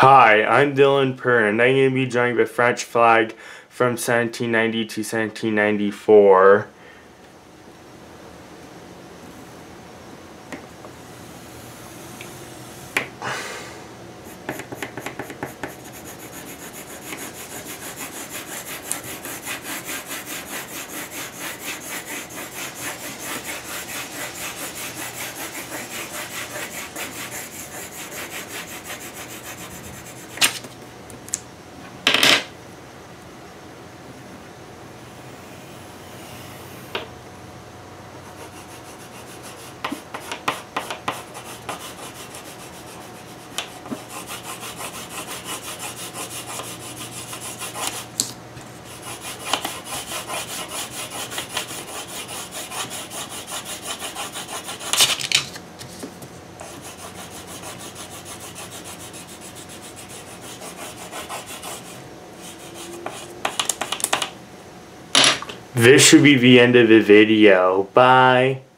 Hi, I'm Dylan Purr, and I'm going to be drawing the French flag from 1790 to 1794. This should be the end of the video. Bye.